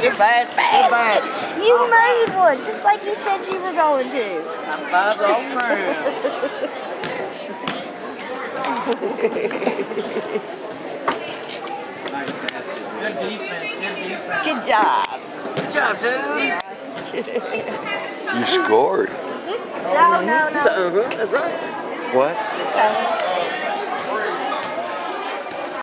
Goodbye. Goodbye. You made one, just like you said you were going to. I'm 5 over. Good defense. Good job. Good job, dude. You scored. No. That's right. What? Okay.